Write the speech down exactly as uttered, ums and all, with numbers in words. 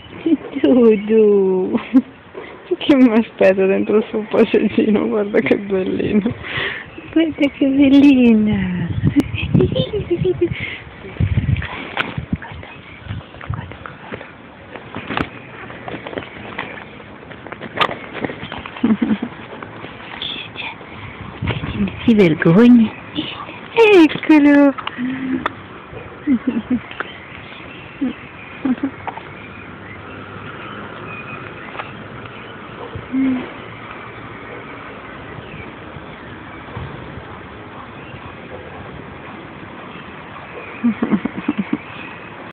Dudu, che mi aspetta dentro il suo passeggino, guarda che bellino, guarda che bellina. Si vergogna. Eccolo. Mm.